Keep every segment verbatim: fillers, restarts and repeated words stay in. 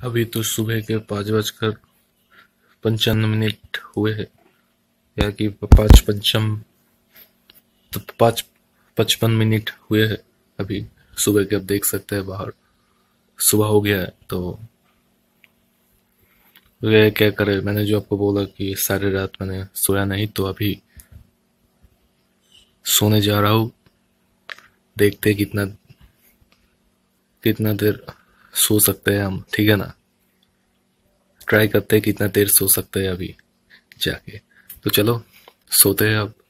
अभी तो सुबह के पाँच बजकर पंचानवे मिनट हुए हैं, या कि पाँच पंचम तो पाँच पचपन मिनट हुए हैं अभी सुबह के। अब देख सकते हैं बाहर सुबह हो गया है। तो ये क्या करे, मैंने जो आपको बोला कि सारी रात मैंने सोया नहीं, तो अभी सोने जा रहा हूँ। देखते हैं कितना कितना देर सो सकते हैं हम, ठीक है ना। ट्राई करते हैं कितना देर सो सकते हैं अभी जाके। तो चलो सोते हैं अब।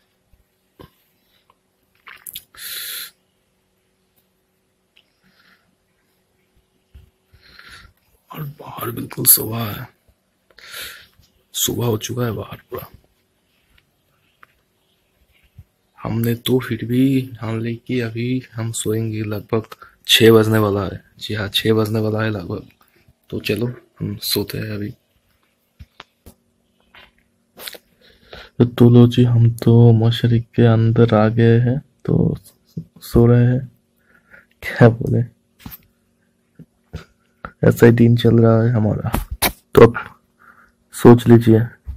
और बाहर बिल्कुल सुबह है, सुबह हो चुका है बाहर पूरा। हमने तो फिर भी ठान ली कि अभी हम सोएंगे। लगभग छः बजने वाला है। जी हाँ, छः बजने वाला है लगभग। तो चलो हम सोते हैं अभी। तो लो जी, हम तो मशरी के अंदर आ गए हैं, तो सो रहे हैं। क्या बोले, ऐसा ही दिन चल रहा है हमारा। तो अब सोच लीजिए।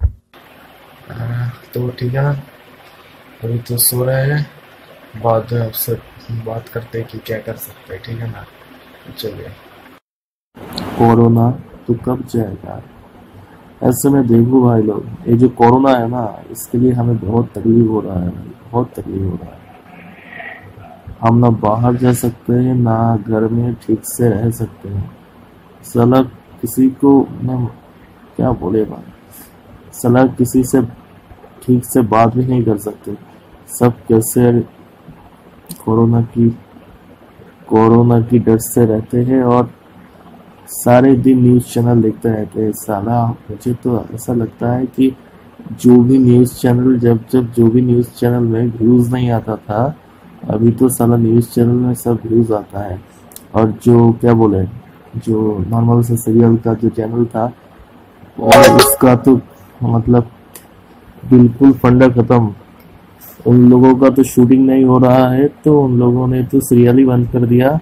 तो ठीक है ना, अभी तो सो रहे हैं, बाद में आपसे बात करते हैं कि क्या कर सकते हैं, ठीक है ना। चलिए। कोरोना तो कब जाएगा? ऐसे में देखो भाई लोग, ये जो कोरोना है ना, इसके लिए हमें बहुत तकलीफ हो रहा है, बहुत तकलीफ हो रहा है। हम ना बाहर जा सकते हैं, ना घर में ठीक से रह सकते हैं। साला किसी को ना क्या बोले भाई, साला किसी से ठीक से बात भी नहीं कर सकते। सब कैसे कोरोना की कोरोना की डर से रहते हैं और सारे दिन न्यूज़ चैनल देखते रहते हैं। साला मुझे तो ऐसा लगता है कि जो भी न्यूज़ चैनल जब जब जो भी न्यूज़ चैनल में व्यूज़ नहीं आता था, अभी तो साला न्यूज़ चैनल में सब व्यूज़ आता है। और जो क्या बोले, जो नॉर्मल से सीरियल का जो चैनल था, और उसका तो मतलब बिल्कुल फंडा खत्म। उन लोगों का तो शूटिंग नहीं हो रहा है, तो उन लोगों ने तो सीरियल ही बंद कर दिया।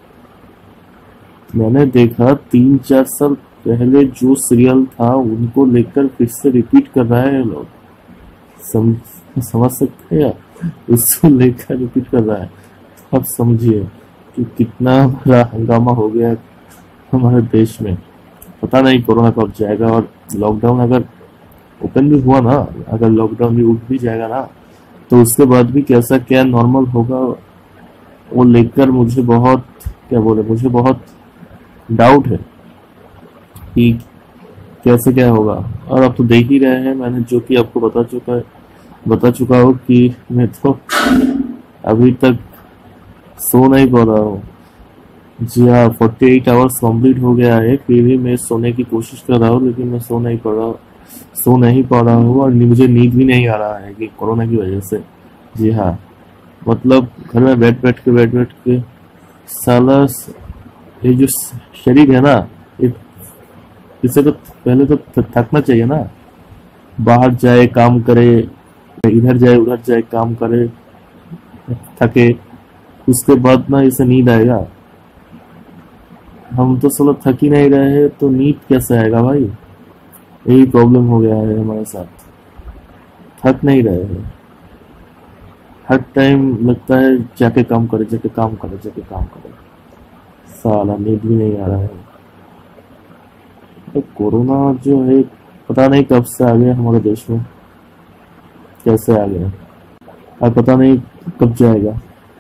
मैंने देखा तीन चार साल पहले जो सीरियल था, उनको लेकर फिर से रिपीट कर रहा है लोग। सम, समझ सकते हैं, उसको लेकर रिपीट कर रहा है। तो अब समझिए कि कितना बड़ा हंगामा हो गया है हमारे देश में। पता नहीं कोरोना कब जाएगा। और लॉकडाउन अगर ओपन भी हुआ ना, अगर लॉकडाउन भी उठ भी जाएगा ना, तो उसके बाद भी कैसा क्या नॉर्मल होगा, वो लेकर मुझे बहुत क्या बोले मुझे बहुत डाउट है कि कैसे क्या होगा। और अब तो देख ही रहे हैं, मैंने जो कि आपको बता चुका है बता चुका हूँ कि मैं तो अभी तक सो नहीं पा रहा हूँ। जी हाँ, फोर्टी एट आवर्स कंप्लीट हो गया है, फिर भी मैं सोने की कोशिश कर रहा हूँ, लेकिन मैं सो नहीं पा रहा सो नहीं पा रहा हूँ और मुझे नींद भी नहीं आ रहा है कि कोरोना की वजह से। जी हाँ, मतलब घर में बैठ बैठ के बैठ बैठ के साला ये जो शरीर है ना, ये इसे तो पहले तो थकना चाहिए ना। बाहर जाए काम करे, इधर जाए उधर जाए काम करे, थके, उसके बाद ना इसे नींद आएगा। हम तो साला थक ही नहीं रहे हैं, तो नींद कैसे आएगा भाई? यही प्रॉब्लम हो गया है हमारे साथ। थक नहीं रहे हैं, हर टाइम लगता है जाके काम करे जाके काम करे जाके काम करे। साला नींद भी नहीं आ रहा है। तो कोरोना जो है, पता नहीं कब से आ गया हमारे देश में, कैसे आ गया, और पता नहीं कब जाएगा।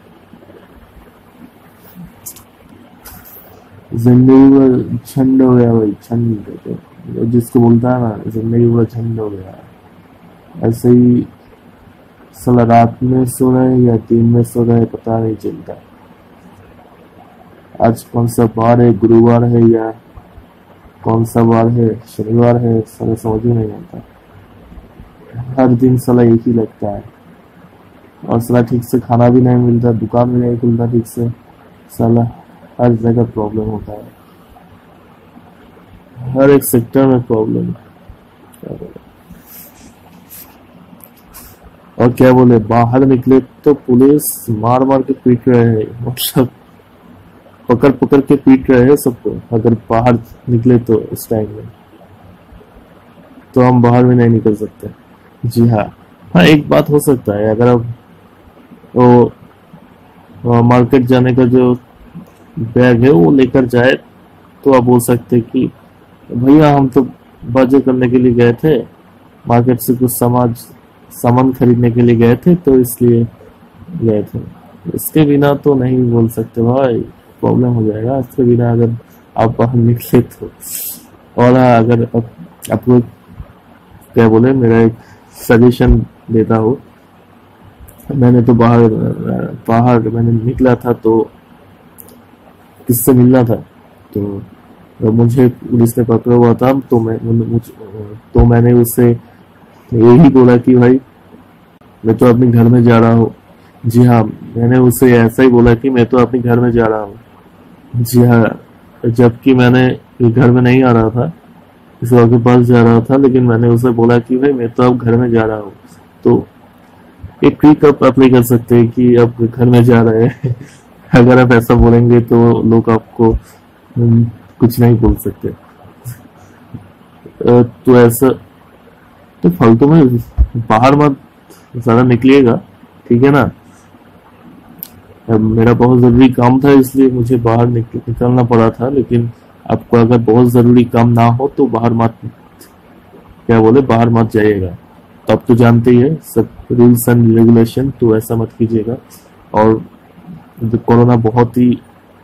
जिंदगी में झंड हो गया भाई, झंड जिसको बोलता है ना, जिंदगी पूरा झंड हो गया। ऐसे ही साला रात में सो रहे या दिन में सो रहे पता नहीं चलता। आज कौन सा बार है, गुरुवार है या कौन सा बार है, शनिवार है, साला समझ में नहीं आता। हर दिन साला एक ही लगता है, और साला ठीक से खाना भी नहीं मिलता, दुकान भी नहीं खुलता ठीक से। साला हर जगह प्रॉब्लम होता है, हर एक सेक्टर में प्रॉब्लम है। और क्या बोले, बाहर निकले तो पुलिस मार मार के पीट रहे हैं। मतलब पकड़ पकड़ के पीट रहे हैं सबको। अगर बाहर निकले तो इस टाइम में तो हम बाहर भी नहीं निकल सकते। जी हाँ हाँ एक बात हो सकता है, अगर आप वो मार्केट जाने का जो बैग है वो लेकर जाए तो आप बोल सकते हैं कि भैया हम तो बाजार करने के लिए गए थे, मार्केट से कुछ समाज सामान खरीदने के लिए गए थे तो इसलिए गए थे। इसके बिना तो नहीं बोल सकते भाई, प्रॉब्लम हो जाएगा इसके बिना अगर आप बाहर निकले तो। और हाँ अगर आप, आपको क्या बोले मेरा एक सजेशन देता हूँ, मैंने तो बाहर बाहर मैंने निकला था तो किससे मिलना था तो मुझे पुलिस ने पकड़ा हुआ था तो मैं मुझ तो मैंने उससे यही बोला कि भाई मैं तो अपने घर में जा रहा हूँ। जी हाँ मैंने उससे ऐसा ही बोला कि मैं तो अपने घर में जा रहा हूँ। जी हाँ जबकि मैंने घर में नहीं आ रहा था, किसी और के पास जा रहा था, लेकिन मैंने उसे बोला कि भाई मैं तो अब घर में जा रहा हूँ। तो एक ट्रिक आप अप्लाई कर सकते हैं कि आप घर में जा रहे हैं अगर आप ऐसा बोलेंगे तो लोग आपको कुछ नहीं बोल सकते। तो ऐसा तो फालतू में बाहर मत ज्यादा निकलिएगा, ठीक है ना। मेरा बहुत जरूरी काम था इसलिए मुझे बाहर निकल, निकलना पड़ा था, लेकिन आपको अगर बहुत जरूरी काम ना हो तो बाहर मत क्या बोले बाहर मत जाइएगा। तो आप तो जानते ही है सब रूल्स एंड रेगुलेशन, तो ऐसा मत कीजिएगा। और कोरोना बहुत ही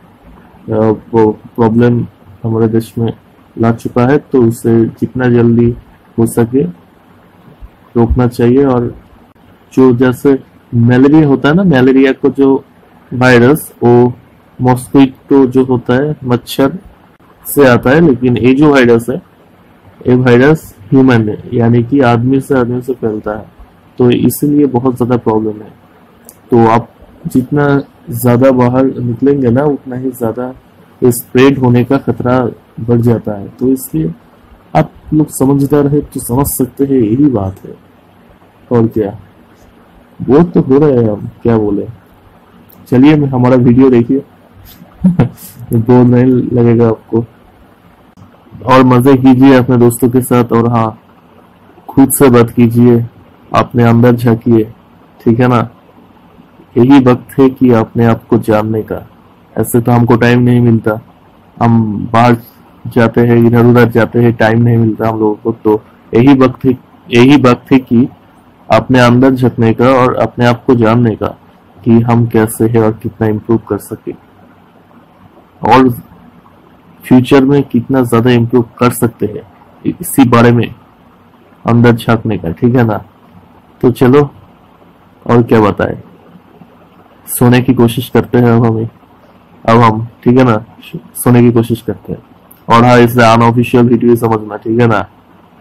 प्रॉब्लम हमारे देश में ला चुका है, तो उसे जितना जल्दी हो सके रोकना चाहिए। और जो जैसे मलेरिया होता है ना, मलेरिया को जो वायरस वो मॉस्किटो जो होता है मच्छर से आता है, लेकिन ये जो वायरस है ये वायरस ह्यूमन है, यानी कि आदमी से आदमी से फैलता है, तो इसलिए बहुत ज्यादा प्रॉब्लम है। तो आप जितना ज्यादा बाहर निकलेंगे ना उतना ही ज्यादा स्प्रेड होने का खतरा बढ़ जाता है। तो इसलिए आप लोग समझदार है तो समझ सकते हैं, यही बात है। और क्या वो तो हो रहा है, हम क्या बोले। चलिए मैं हमारा वीडियो देखिए बोर नहीं लगेगा आपको, और मजे कीजिए अपने दोस्तों के साथ। और हाँ खुद से बात कीजिए, अपने अंदर झांकिए, ठीक है ना। यही वक्त है कि अपने आप को जानने का। ऐसे तो हमको टाइम नहीं मिलता, हम बाहर जाते हैं इधर उधर जाते हैं, टाइम नहीं मिलता हम लोगों को। तो यही वक्त है यही वक्त है कि अपने अंदर झांकने का और अपने आप को जानने का कि हम कैसे हैं और कितना इम्प्रूव कर सके, और फ्यूचर में कितना ज्यादा इम्प्रूव कर सकते हैं, इसी बारे में अंदर झांकने का, ठीक है ना। तो चलो और क्या बताए, सोने की कोशिश करते हैं अब हमें अब हम ठीक है ना, सोने की कोशिश करते हैं। और हाँ इसे अनऑफिशियल वीडियो समझना, ठीक है ना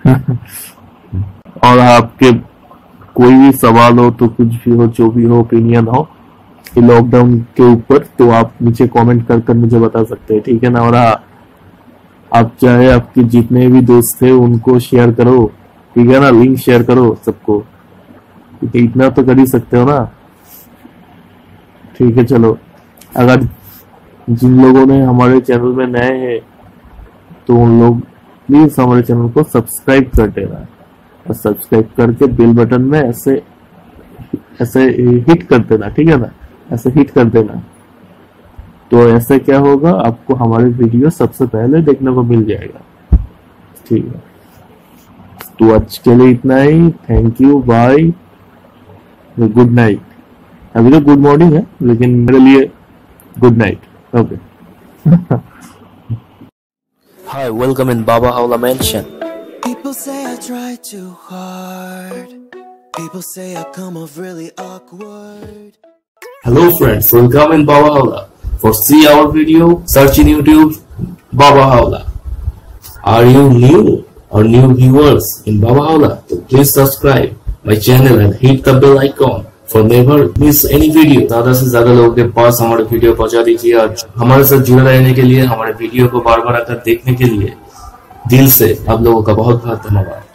और हाँ आपके कोई भी सवाल हो तो कुछ भी हो, जो भी हो, ओपिनियन हो लॉकडाउन के ऊपर, तो आप नीचे कमेंट कर कर मुझे बता सकते हैं, ठीक है ना। और हाँ आप चाहे आपके जितने भी दोस्त थे उनको शेयर करो, ठीक है ना, लिंक शेयर करो सबको, इतना तो कर ही सकते हो ना, ठीक है। चलो अगर जिन लोगों ने हमारे चैनल में नए हैं तो उन लोग प्लीज हमारे चैनल को सब्सक्राइब कर देना, और सब्सक्राइब करके बेल बटन में ऐसे ऐसे हिट कर देना, ठीक है ना, ऐसे हिट कर देना। तो ऐसे क्या होगा, आपको हमारे वीडियो सबसे पहले देखने को मिल जाएगा, ठीक है। तो आज के लिए इतना ही, thank you, bye, good night. अभी तो गुड मॉर्निंग है लेकिन मेरे लिए good night, okay. Hi, welcome in Baba Haula Mansion. People say I try too hard. People say I come off really awkward. Hello friends, welcome in Baba Haula. For see our video, search in YouTube Baba Haula. Are you new or new viewers in Baba Haula? So please subscribe my channel and hit the bell icon for never miss any video. ज्यादा से ज्यादा लोगों के पास हमारे video पहुंचा दीजिए, और हमारे साथ जुड़े रहने के लिए, हमारे वीडियो को बार बार आकर देखने के लिए दिल से आप लोगों का बहुत बहुत धन्यवाद।